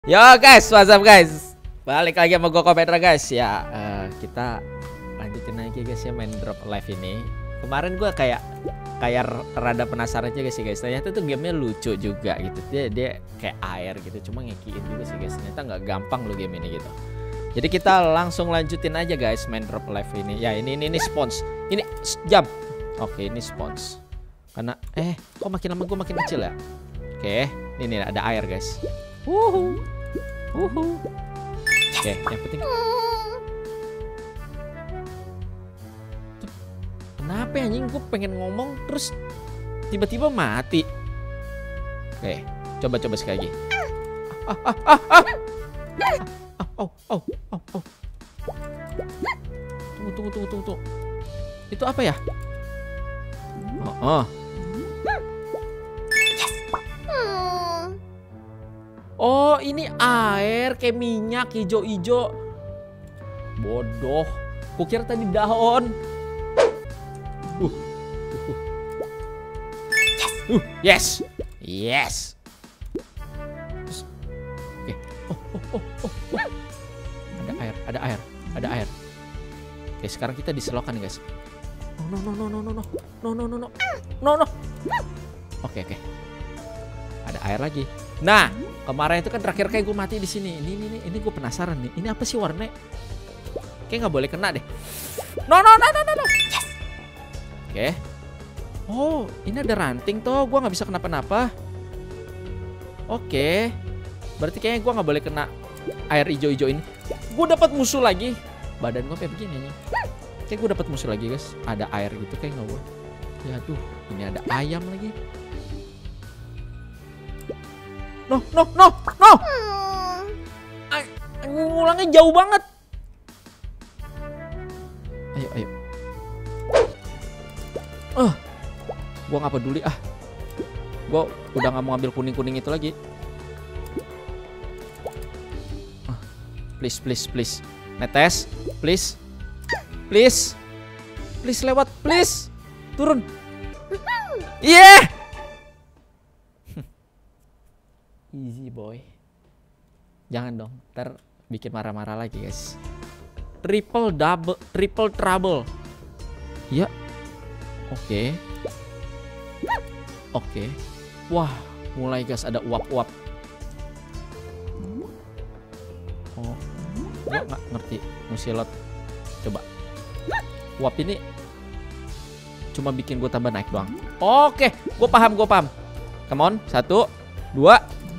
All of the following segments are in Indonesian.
Yo guys, what's up guys? Balik lagi sama gue Kometra guys. Ya, kita lanjutin lagi guys ya main Drop Live ini. Kemarin gue kayak rada penasaran aja guys ya guys. Ternyata tuh gamenya lucu juga gitu. Dia kayak air gitu. Cuma ngekiin juga sih guys. Ternyata nggak gampang lo game ini gitu. Jadi kita langsung lanjutin aja guys main Drop Live ini. Ya ini spons. Ini jump. Oke, ini spons. Karena kok makin lama gue makin kecil ya. Oke, ini ada air guys. Oke, yang penting. Kenapa ya anjing, gue pengen ngomong terus tiba-tiba mati. Oke, coba sekali lagi. Tunggu. Itu apa ya? Oh, ini air kayak minyak hijau-hijau. Bodoh. Kukira tadi daun. Yes. Oke. Ada air. Oke, sekarang kita diselokan nih, guys. No. Oke. Ada air lagi. Nah, kemarin itu kan terakhir kayak gue mati di sini. Ini gue penasaran nih. Ini apa sih warnanya? Kayak nggak boleh kena deh. No. Oke. Oh, ini ada ranting toh. Gue nggak bisa kenapa-napa. Oke. Berarti kayaknya gue nggak boleh kena air hijau-hijau ini. Gue dapat musuh lagi. Badan gue kayak begini nih. Kayak gue dapat musuh lagi guys. Ada air gitu kayak nggak boleh. Ya aduh, ini ada ayam lagi. No. Ngulangnya jauh banget. Ayo. Gua nggak peduli Gua udah nggak mau ambil kuning itu lagi. Please. Netes, please lewat, please. Turun. Yeah. Easy boy. Jangan dong, ntar bikin marah-marah lagi guys. Triple trouble. Ya. Oke. Wah, mulai guys ada uap-uap. Oh, gua nggak ngerti musilot. Coba. Uap ini cuma bikin gue tambah naik doang. Oke, gue paham. Come on, 1, 2.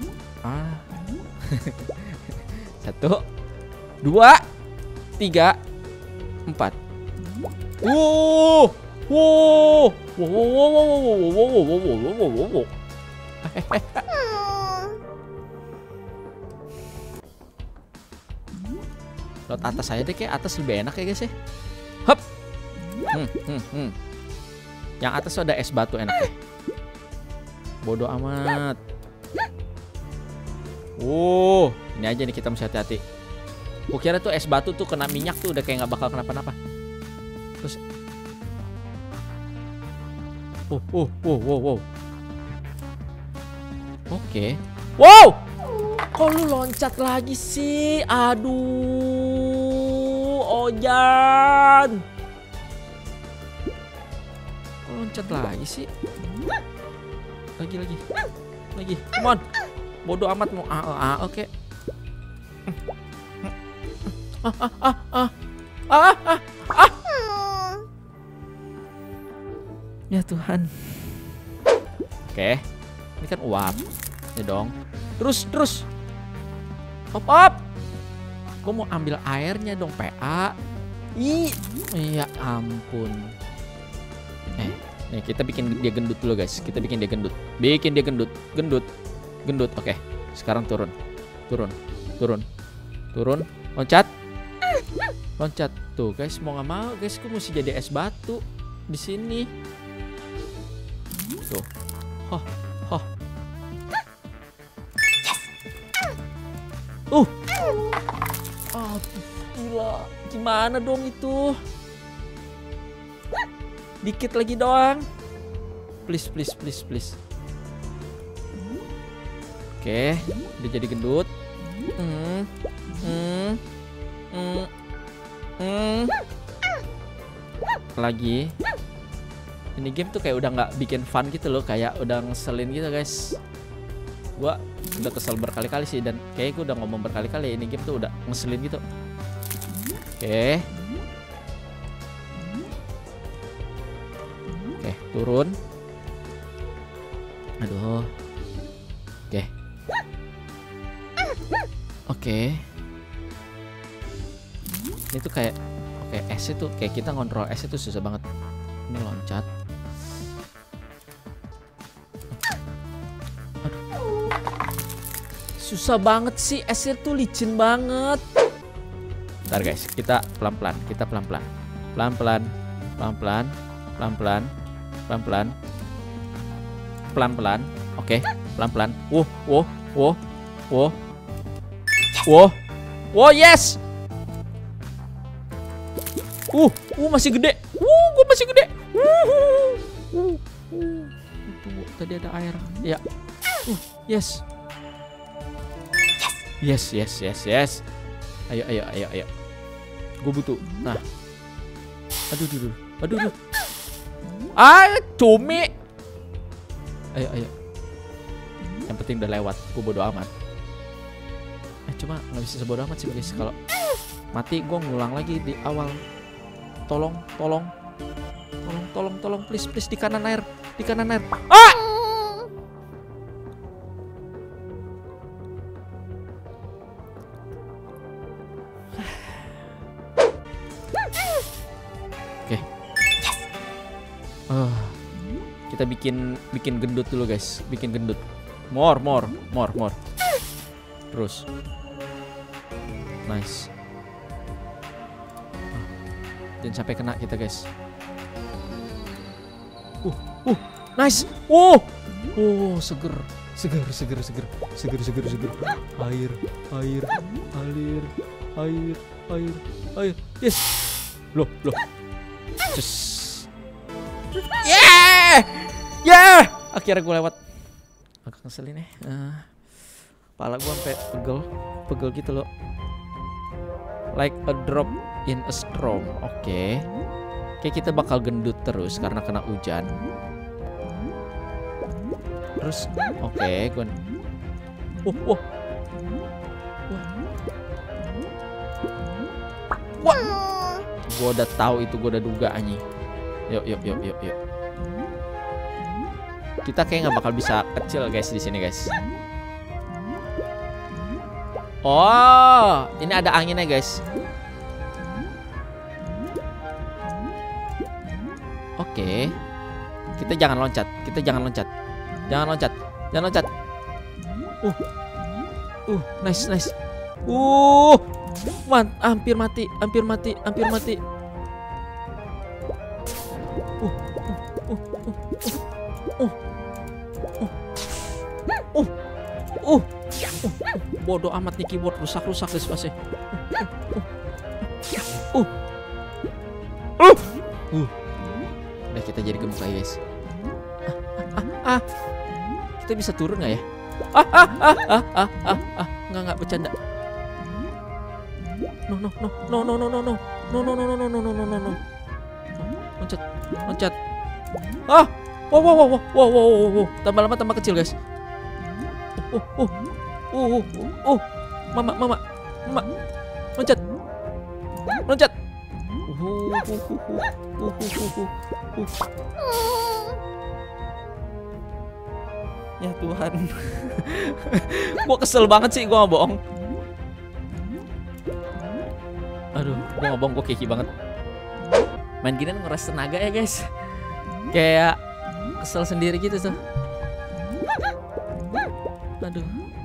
1, 2, 3, 4. Wow. Lot atas saya deh, kayak atas lebih enak ya guys ya. Hup. Yang atas tuh ada es batu enak ya. Bodoh amat. Ini aja nih kita mesti hati-hati. Kukira tuh es batu tuh kena minyak tuh udah kayak nggak bakal kenapa-napa. Terus, wow. Oke. Wow. Kok lu loncat lagi sih? Aduh, Ojan. Kok loncat lagi sih? Lagi. Come on. Bodoh amat mau oke. Ya Tuhan. Oke. Ini kan uap. Ya dong. Terus. Hop. Gue mau ambil airnya dong, PA. Ya ampun. Nih kita bikin dia gendut dulu guys. Bikin dia gendut. Gendut. Oke. Sekarang turun. Loncat. Tuh guys, mau nggak mau guys, gue mesti jadi es batu di sini. Tuh. Gila. Gimana dong itu? Dikit lagi doang. Please. Oke, udah jadi gendut. Hmm. Hmm. Hmm. Hmm. Lagi. Ini game tuh kayak udah nggak bikin fun gitu loh, kayak udah ngeselin gitu guys. Gua udah kesel berkali-kali sih, dan kayak gue udah ngomong berkali-kali ini game tuh udah ngeselin gitu. Oke. Oke, turun. Aduh. Oke. Oke. Ini tuh kayak S itu kayak kita ngontrol S itu susah banget. Ini loncat. Aduh. Susah banget sih, S itu licin banget. Bentar guys, kita pelan-pelan, pelan-pelan, pelan-pelan. Oke, pelan-pelan. Wow, yes. Masih gede. Gua masih gede. Tadi ada air. Ya. Yes. Yes. Ayo. Gue butuh. Nah. Aduh. Cumi. Ayo. Yang penting udah lewat. Gue bodo amat. Cuma nggak bisa sebodo amat sih guys. Kalau mati gue ngulang lagi di awal. Tolong, please di kanan air, Ah! Oke. Kita bikin gendut dulu guys, more. Terus. Nice. Jangan sampai kena kita guys. Nice. Seger. Air. Yes. Loh. Just. Yeah. Akhirnya gue lewat. Agak ngeselin nih. Kepala gue sampai pegel gitu loh. Like a drop in a storm. Oke. Kayak kita bakal gendut terus karena kena hujan. Terus oke, gue. Wah. Gue udah tahu itu, gue udah duga anjing. Yuk. Kita kayak nggak bakal bisa kecil guys di sini guys. Oh, ini ada anginnya guys. Oke. Kita jangan loncat. Nice. Hampir mati. Bodoh amat nih keyboard, rusak guys pasti. Udah kita jadi gemuk lagi guys. Kita bisa turun nggak ya? Nggak bercanda. No. Loncat. Wow. Tambah lama tambah kecil guys. Mama. Loncat. Ya Tuhan. Gua kesel banget sih, gua nggak bohong. Aduh, gua nggak bohong, gua keki banget. Main gini nguras tenaga ya guys. Kayak kesel sendiri gitu tuh. Aduh,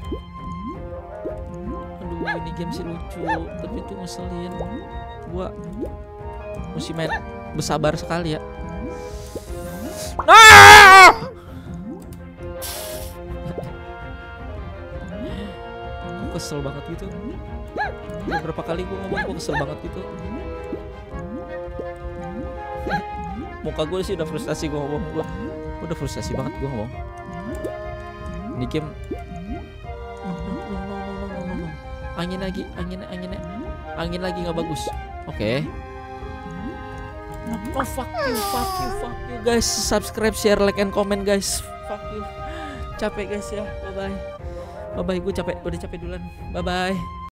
ini game sih lucu, tapi itu ngeselin. Gua mesti main bersabar sekali ya. Gua kesel banget gitu. Beberapa kali gua ngomong gua kesel banget gitu. Muka gue sih udah frustasi, gue ngomong. Gue udah frustasi banget gue ngomong. Ini game. No. angin lagi, angin lagi nggak bagus. Oke. Oh fuck you guys. Subscribe, share, like, and comment guys. Fuck you. Capek guys ya. Bye bye. Gue capek, udah capek duluan. Bye bye.